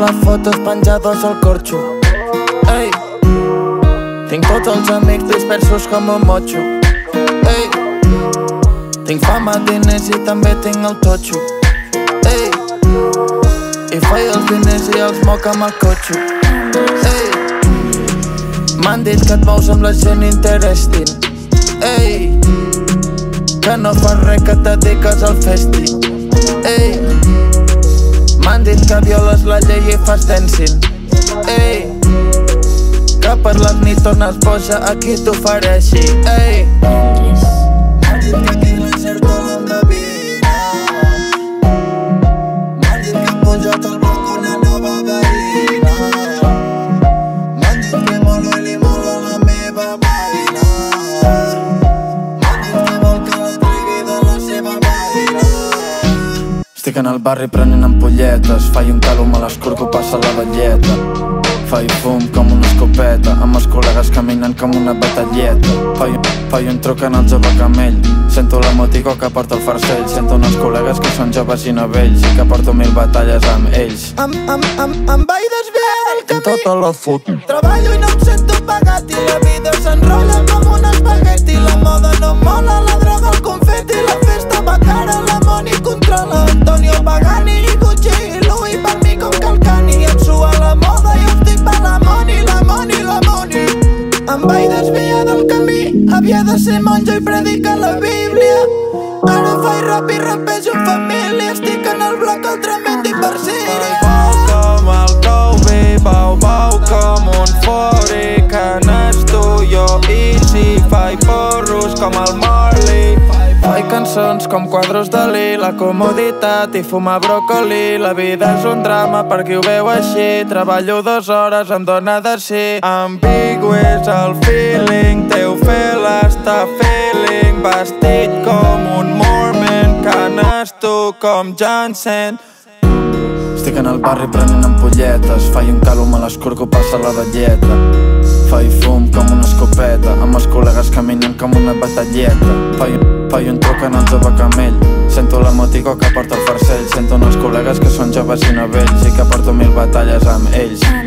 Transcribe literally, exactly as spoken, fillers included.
les fotos penjades al corxo. Ei, tinc tots els amics dispersos com un motxo. Ei, tinc fama, diners i també tinc el totxo. Ei, i faig els diners i els moc amb el cotxo. Ei, m'han dit que et mous amb la gent interesting. Ei, que no fas res, que et dediques al festi. Ei, m'han dit que violes la llei i fas dancing. Ei, que per les nits tornes boja a qui t'ofereixi. Ei, m'han dit que aquí l'encerta l'endevina. M'han dit que he pujat al balcó una nova veïna. M'han dit que molo i li molo la meva veïna. M'han dit que vol que la trigui de la seva veïna. Estic en el barri prenent ampolletes, faig un calo me l'escorco, passa la velleta. Faig fum com una escopeta, amb els col·legues caminant com una batalleta. Faig, faig un truc en el jove camell, sento l'emotico que porta el farcell. Sento uns col·legues que són joves i novells i que porto mil batalles amb ells. Em, em, em, em vaig desviar del camí, tota la foto. Treballo i no em sento pagat i la vida s'enrotlla com un espagueti. La moda no mola, la droga, el confeti, la festa va cara, la money controla. Antonio Pagani i Gucci i Louis per mi com Calcani. Em sua la moda i us dic per la money, la money, la money. Em vaig desviar del camí, havia de ser monjo i predicar la Bíblia. Ara faig rap i rapejo en família, estic en el bloc al tremend Inversiri. Bau com el Kobe, bau, bau com un fori, que n'estudio easy, faig porros com el Marley. Faig cançons com quadros Dalí, la comoditat i fumar bròcoli. La vida és un drama per qui ho veu així, treballo dues hores, em dóna de si. Ambigu és el feeling, teu fel està feeling, vestit com un Mormon, canes tu com Johnson. Estic en el barri prenent ampolletes, faig un calo me l'escorco, passa la velleta. Faig fum com una escopeta, amb els col·legues caminant com una batalleta. Faig, faig un truc en el jove camell, sento l'emotico que porta el farcell. Sento uns col·legues que són joves i novells i que porto mil batalles amb ells.